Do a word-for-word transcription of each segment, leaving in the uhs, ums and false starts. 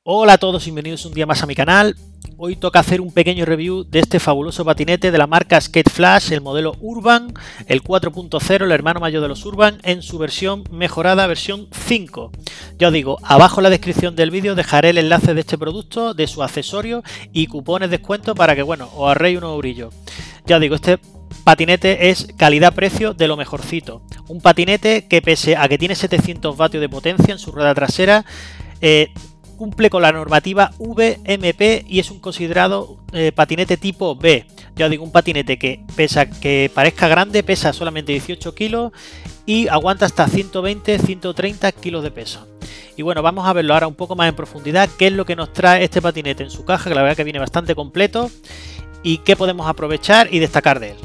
Hola a todos y bienvenidos un día más a mi canal. Hoy toca hacer un pequeño review de este fabuloso patinete de la marca Skate Flash, el modelo Urban, el cuatro punto cero, el hermano mayor de los Urban, en su versión mejorada, versión cinco. Ya os digo, abajo en la descripción del vídeo dejaré el enlace de este producto, de su accesorio y cupones de descuento para que, bueno, os ahorréis unos eurillos. Ya os digo, este patinete es calidad-precio de lo mejorcito. Un patinete que, pese a que tiene setecientos vatios de potencia en su rueda trasera, eh, cumple con la normativa V M P y es un considerado eh, patinete tipo B. Ya os digo, un patinete que, pese a que parezca grande, pesa solamente dieciocho kilos y aguanta hasta ciento veinte a ciento treinta kilos de peso. Y bueno, vamos a verlo ahora un poco más en profundidad, qué es lo que nos trae este patinete en su caja, que la verdad que viene bastante completo, y qué podemos aprovechar y destacar de él.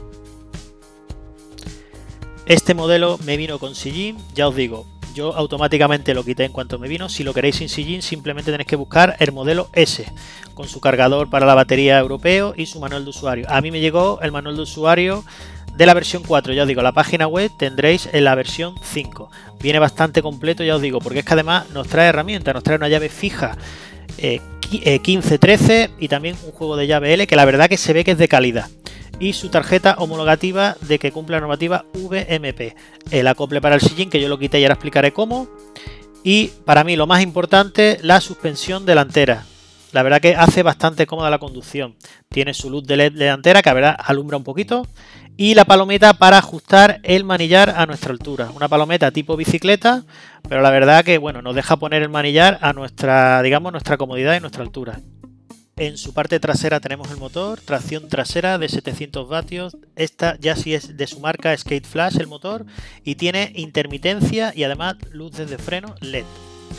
Este modelo me vino con sillín, ya os digo, yo automáticamente lo quité en cuanto me vino. Si lo queréis sin sillín, simplemente tenéis que buscar el modelo S, con su cargador para la batería europeo y su manual de usuario. A mí me llegó el manual de usuario de la versión cuatro, ya os digo, la página web tendréis en la versión cinco. Viene bastante completo, ya os digo, porque es que además nos trae herramientas, nos trae una llave fija eh, quince trece y también un juego de llave L que la verdad que se ve que es de calidad. Y su tarjeta homologativa de que cumple la normativa V M P. El acople para el sillín, que yo lo quité y ahora explicaré cómo. Y para mí lo más importante, la suspensión delantera. La verdad que hace bastante cómoda la conducción. Tiene su luz de L E D delantera que a verdad alumbra un poquito. Y la palometa para ajustar el manillar a nuestra altura. Una palometa tipo bicicleta, pero la verdad que bueno, nos deja poner el manillar a nuestra, digamos, nuestra comodidad y nuestra altura. En su parte trasera tenemos el motor, tracción trasera de setecientos vatios, esta ya sí es de su marca Skate Flash el motor y tiene intermitencia y además luces de freno L E D.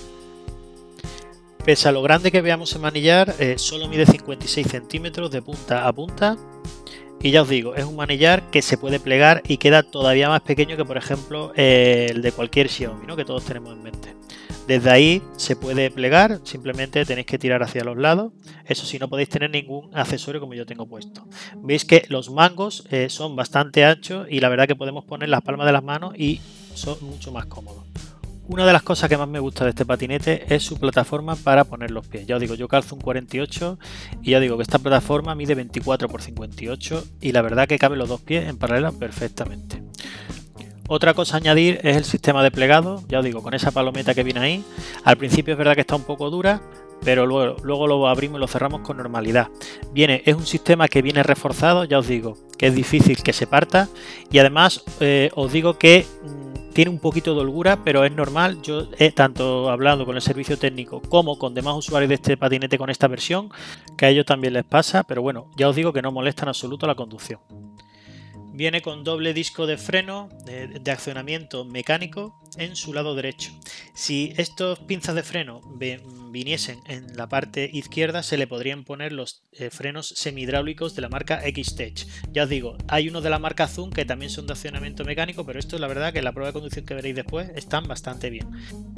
Pese a lo grande que veamos el manillar, eh, solo mide cincuenta y seis centímetros de punta a punta y ya os digo, es un manillar que se puede plegar y queda todavía más pequeño que por ejemplo eh, el de cualquier Xiaomi, ¿no?, que todos tenemos en mente. Desde ahí se puede plegar, simplemente tenéis que tirar hacia los lados. Eso sí, no podéis tener ningún accesorio como yo tengo puesto. Veis que los mangos eh, son bastante anchos y la verdad que podemos poner las palmas de las manos y son mucho más cómodos. Una de las cosas que más me gusta de este patinete es su plataforma para poner los pies. Ya os digo, yo calzo un cuarenta y ocho y ya digo que esta plataforma mide veinticuatro por cincuenta y ocho y la verdad que caben los dos pies en paralelo perfectamente. Otra cosa a añadir es el sistema de plegado, ya os digo, con esa palometa que viene ahí. Al principio es verdad que está un poco dura, pero luego, luego lo abrimos y lo cerramos con normalidad. Viene, es un sistema que viene reforzado, ya os digo, que es difícil que se parta y además eh, os digo que mmm, tiene un poquito de holgura, pero es normal. Yo he tanto hablado con el servicio técnico como con demás usuarios de este patinete con esta versión, que a ellos también les pasa, pero bueno, ya os digo que no molesta en absoluto la conducción. Viene con doble disco de freno de, de accionamiento mecánico en su lado derecho. Si estos pinzas de freno viniesen en la parte izquierda, se le podrían poner los eh, frenos semihidráulicos de la marca X-Tech. Ya os digo, hay unos de la marca Zoom que también son de accionamiento mecánico, pero estos la verdad que en la prueba de conducción que veréis después están bastante bien.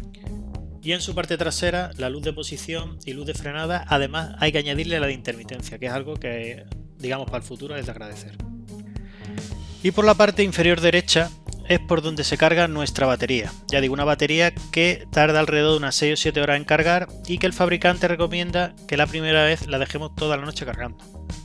Y en su parte trasera, la luz de posición y luz de frenada, además hay que añadirle la de intermitencia, que es algo que, digamos, para el futuro es de agradecer. Y por la parte inferior derecha es por donde se carga nuestra batería. Ya digo, una batería que tarda alrededor de unas seis o siete horas en cargar y que el fabricante recomienda que la primera vez la dejemos toda la noche cargando.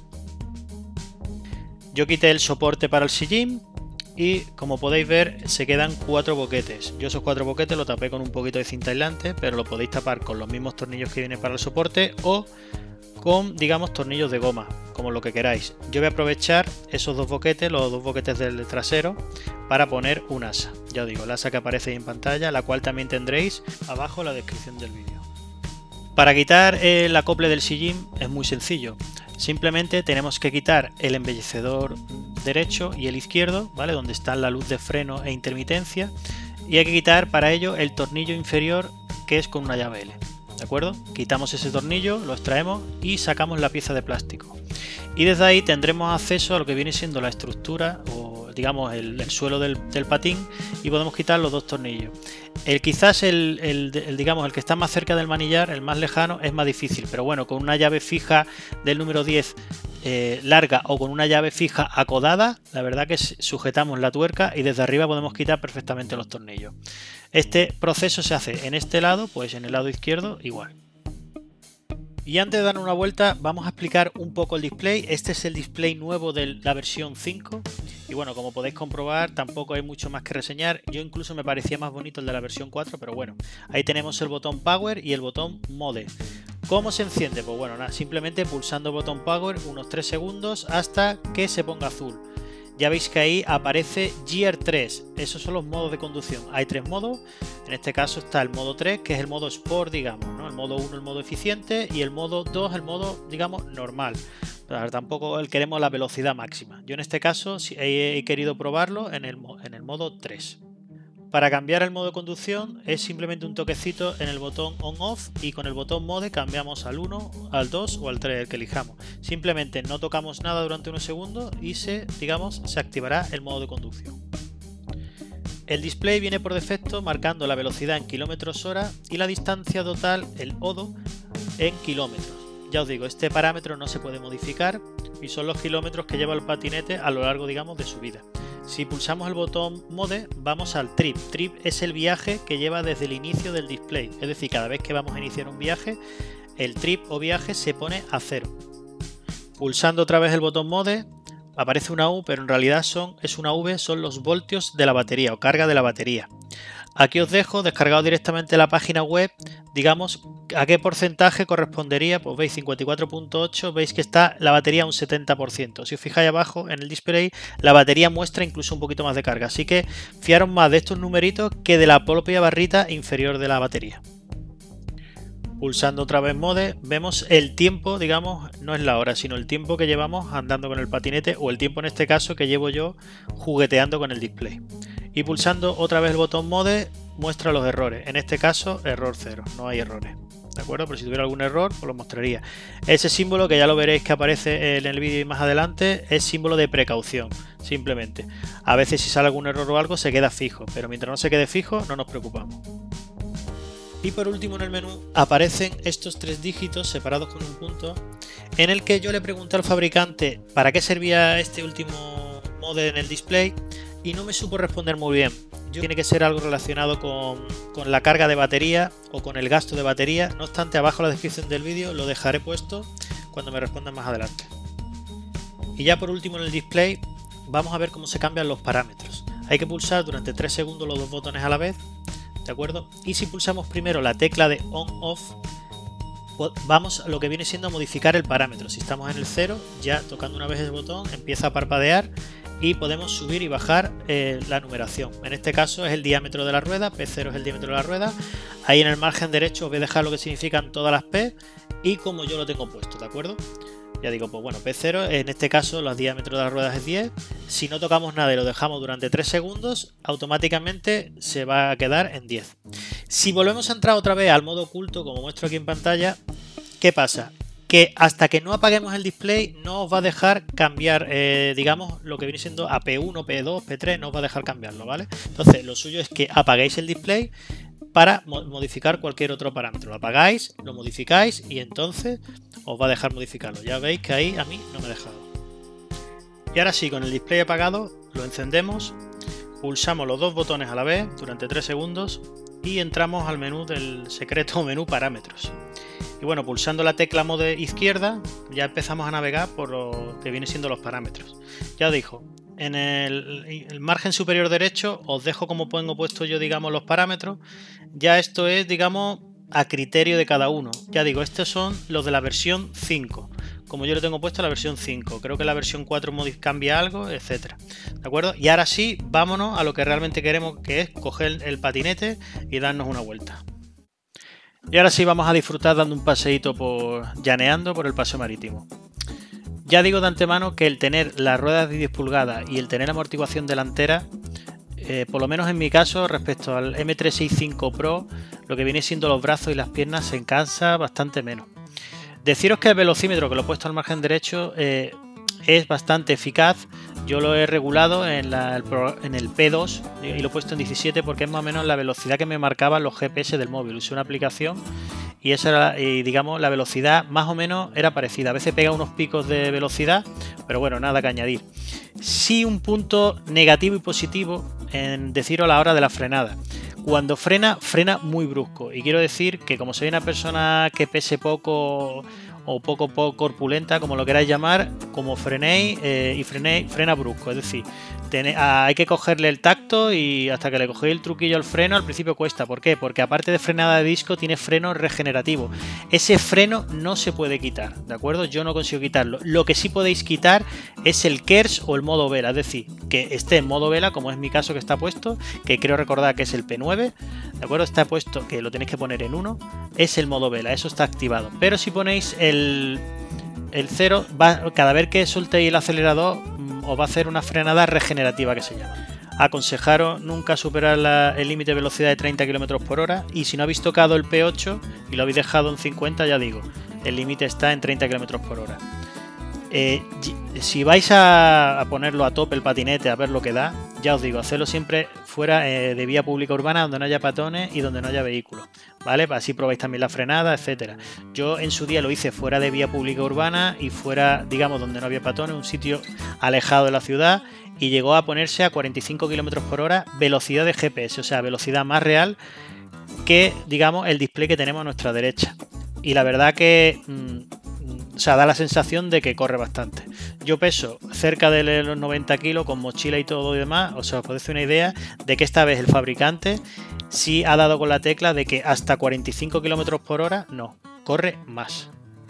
Yo quité el soporte para el sillín y como podéis ver se quedan cuatro boquetes. Yo esos cuatro boquetes lo tapé con un poquito de cinta aislante, pero lo podéis tapar con los mismos tornillos que vienen para el soporte o con, digamos, tornillos de goma, como lo que queráis. Yo voy a aprovechar esos dos boquetes, los dos boquetes del trasero, para poner un asa. Ya os digo, la asa que aparece ahí en pantalla, la cual también tendréis abajo en la descripción del vídeo. Para quitar el acople del sillín es muy sencillo. Simplemente tenemos que quitar el embellecedor derecho y el izquierdo, ¿vale?, donde está la luz de freno e intermitencia, y hay que quitar para ello el tornillo inferior, que es con una llave L. ¿De acuerdo? Quitamos ese tornillo, lo extraemos y sacamos la pieza de plástico. Y desde ahí tendremos acceso a lo que viene siendo la estructura o digamos el, el suelo del, del patín y podemos quitar los dos tornillos. El quizás el, el, el, digamos, el que está más cerca del manillar, el más lejano, es más difícil, pero bueno, con una llave fija del número diez eh, larga o con una llave fija acodada, la verdad que sujetamos la tuerca y desde arriba podemos quitar perfectamente los tornillos. Este proceso se hace en este lado, pues en el lado izquierdo igual. Y antes de dar una vuelta vamos a explicar un poco el display. Este es el display nuevo de la versión cinco y bueno, como podéis comprobar tampoco hay mucho más que reseñar. Yo incluso me parecía más bonito el de la versión cuatro, pero bueno, ahí tenemos el botón Power y el botón Mode. ¿Cómo se enciende? Pues bueno, nada, simplemente pulsando el botón Power unos tres segundos hasta que se ponga azul. Ya veis que ahí aparece Gear tres, esos son los modos de conducción. Hay tres modos, en este caso está el modo tres, que es el modo Sport, digamos, ¿no? El modo uno el modo eficiente y el modo dos el modo, digamos, normal. Pero tampoco queremos la velocidad máxima. Yo en este caso he, he querido probarlo en el, en el modo tres. Para cambiar el modo de conducción es simplemente un toquecito en el botón On-Off y con el botón Mode cambiamos al uno, al dos o al tres, el que elijamos. Simplemente no tocamos nada durante unos segundos y se, digamos, se activará el modo de conducción. El display viene por defecto marcando la velocidad en kilómetros hora y la distancia total, el O D O, en kilómetros. Ya os digo, este parámetro no se puede modificar y son los kilómetros que lleva el patinete a lo largo, digamos, de su vida. Si pulsamos el botón Mode vamos al Trip. Trip es el viaje que lleva desde el inicio del display, es decir, cada vez que vamos a iniciar un viaje, el trip o viaje se pone a cero. Pulsando otra vez el botón Mode aparece una U, pero en realidad son, es una V, son los voltios de la batería o carga de la batería. Aquí os dejo descargado directamente la página web, digamos, a qué porcentaje correspondería. Pues veis cincuenta y cuatro punto ocho, veis que está la batería a un setenta por ciento. Si os fijáis abajo en el display, la batería muestra incluso un poquito más de carga, así que fiaros más de estos numeritos que de la propia barrita inferior de la batería. Pulsando otra vez Mode, vemos el tiempo, digamos, no es la hora, sino el tiempo que llevamos andando con el patinete, o el tiempo en este caso que llevo yo jugueteando con el display. Y pulsando otra vez el botón Mode muestra los errores, en este caso error cero, no hay errores, ¿de acuerdo? Pero si tuviera algún error os lo mostraría. Ese símbolo, que ya lo veréis que aparece en el vídeo más adelante, es símbolo de precaución, simplemente. A veces si sale algún error o algo se queda fijo, pero mientras no se quede fijo no nos preocupamos. Y por último en el menú aparecen estos tres dígitos separados con un punto, en el que yo le pregunté al fabricante para qué servía este último Mode en el display y no me supo responder muy bien. Yo, tiene que ser algo relacionado con, con la carga de batería o con el gasto de batería. No obstante, abajo en la descripción del vídeo lo dejaré puesto cuando me respondan más adelante. Y ya por último en el display vamos a ver cómo se cambian los parámetros. Hay que pulsar durante tres segundos los dos botones a la vez, ¿de acuerdo? Y si pulsamos primero la tecla de On-Off, vamos a lo que viene siendo a modificar el parámetro. Si estamos en el cero, ya tocando una vez el botón empieza a parpadear y podemos subir y bajar eh, la numeración. En este caso es el diámetro de la rueda, P cero es el diámetro de la rueda. Ahí en el margen derecho os voy a dejar lo que significan todas las P y como yo lo tengo puesto, ¿de acuerdo? Ya digo, pues bueno, P cero, en este caso los diámetros de las ruedas es diez. Si no tocamos nada y lo dejamos durante tres segundos, automáticamente se va a quedar en diez. Si volvemos a entrar otra vez al modo oculto, como muestro aquí en pantalla, ¿qué pasa? Que hasta que no apaguemos el display no os va a dejar cambiar, eh, digamos, lo que viene siendo a P uno, P dos, P tres, no os va a dejar cambiarlo, ¿vale? Entonces lo suyo es que apaguéis el display para modificar cualquier otro parámetro. Lo apagáis, lo modificáis y entonces os va a dejar modificarlo. Ya veis que ahí a mí no me ha dejado. Y ahora sí, con el display apagado, lo encendemos, pulsamos los dos botones a la vez durante tres segundos y entramos al menú del secreto menú parámetros. Y bueno, pulsando la tecla Mode izquierda ya empezamos a navegar por lo que viene siendo los parámetros. Ya os digo, en el, el margen superior derecho os dejo como pongo puesto yo, digamos, los parámetros. Ya esto es, digamos, a criterio de cada uno. Ya digo, estos son los de la versión cinco. Como yo lo tengo puesto la versión cinco. Creo que la versión cuatro cambia algo, etcétera. ¿De acuerdo? Y ahora sí, vámonos a lo que realmente queremos, que es coger el patinete y darnos una vuelta. Y ahora sí vamos a disfrutar dando un paseíto por llaneando por el paseo marítimo. Ya digo de antemano que el tener las ruedas de diez pulgadas y el tener amortiguación delantera, eh, por lo menos en mi caso respecto al M trescientos sesenta y cinco Pro, lo que viene siendo los brazos y las piernas se cansa bastante menos. Deciros que el velocímetro, que lo he puesto al margen derecho, eh, es bastante eficaz. Yo lo he regulado en, la, el pro, en el P dos y lo he puesto en diecisiete porque es más o menos la velocidad que me marcaban los G P S del móvil. Usé una aplicación y esa era, y digamos, la velocidad más o menos era parecida. A veces pega unos picos de velocidad, pero bueno, nada que añadir. Sí, un punto negativo y positivo en deciros a la hora de la frenada. Cuando frena, frena muy brusco. Y quiero decir que como soy una persona que pese poco o poco poco corpulenta, como lo queráis llamar, como frenéis eh, y frenéis, frena brusco. Es decir, tenéis, ah, hay que cogerle el tacto y hasta que le cogéis el truquillo al freno, al principio cuesta. ¿Por qué? Porque aparte de frenada de disco, tiene freno regenerativo. Ese freno no se puede quitar, ¿de acuerdo? Yo no consigo quitarlo. Lo que sí podéis quitar es el KERS o el modo vela, es decir, que esté en modo vela, como es mi caso que está puesto, que creo recordar que es el P nueve, ¿de acuerdo? Está puesto, que lo tenéis que poner en uno, es el modo vela, eso está activado. Pero si ponéis el, el cero, va, cada vez que soltéis el acelerador, os va a hacer una frenada regenerativa que se llama. Aconsejaros nunca superar la, el límite de velocidad de treinta kilómetros por hora, y si no habéis tocado el P ocho y lo habéis dejado en cincuenta, ya digo, el límite está en treinta kilómetros por hora. Eh, si vais a, a ponerlo a tope el patinete a ver lo que da, ya os digo, hacerlo siempre fuera eh, de vía pública urbana, donde no haya peatones y donde no haya vehículos, ¿vale? Así probáis también la frenada, etcétera. Yo en su día lo hice fuera de vía pública urbana y fuera, digamos, donde no había peatones, un sitio alejado de la ciudad, y llegó a ponerse a cuarenta y cinco kilómetros por hora velocidad de G P S, o sea, velocidad más real que, digamos, el display que tenemos a nuestra derecha. Y la verdad que mmm, o sea, da la sensación de que corre bastante. Yo peso cerca de los noventa kilos con mochila y todo y demás. O sea, os podéis hacer una idea de que esta vez el fabricante sí ha dado con la tecla de que hasta cuarenta y cinco kilómetros por hora no, corre más.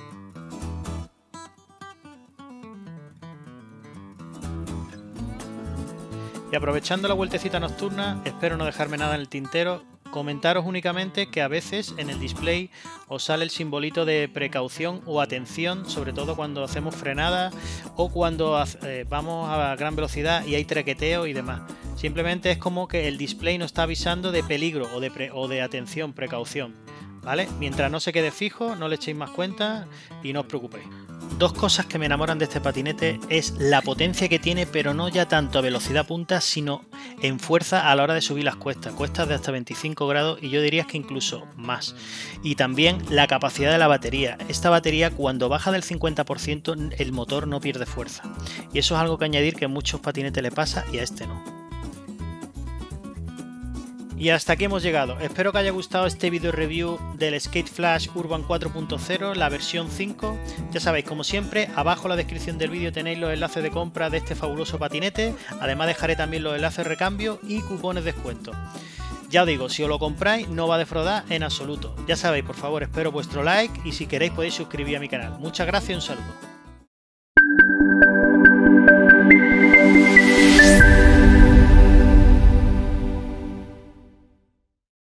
Y aprovechando la vueltecita nocturna, espero no dejarme nada en el tintero. Comentaros únicamente que a veces en el display os sale el simbolito de precaución o atención, sobre todo cuando hacemos frenada o cuando eh, vamos a gran velocidad y hay traqueteo y demás. Simplemente es como que el display nos está avisando de peligro o de, pre o de atención, precaución, ¿vale? Mientras no se quede fijo, no le echéis más cuenta y no os preocupéis. Dos cosas que me enamoran de este patinete es la potencia que tiene, pero no ya tanto a velocidad punta, sino en fuerza a la hora de subir las cuestas, cuestas de hasta veinticinco grados, y yo diría que incluso más. Y también la capacidad de la batería. Esta batería, cuando baja del cincuenta por ciento, el motor no pierde fuerza. Y eso es algo que añadir que a muchos patinetes le pasa y a este no. Y hasta aquí hemos llegado. Espero que haya gustado este video review del Skate Flash Urban cuatro punto cero, la versión cinco. Ya sabéis, como siempre, abajo en la descripción del vídeo tenéis los enlaces de compra de este fabuloso patinete. Además dejaré también los enlaces de recambio y cupones de descuento. Ya os digo, si os lo compráis no va a defraudar en absoluto. Ya sabéis, por favor, espero vuestro like y si queréis podéis suscribir a mi canal. Muchas gracias y un saludo.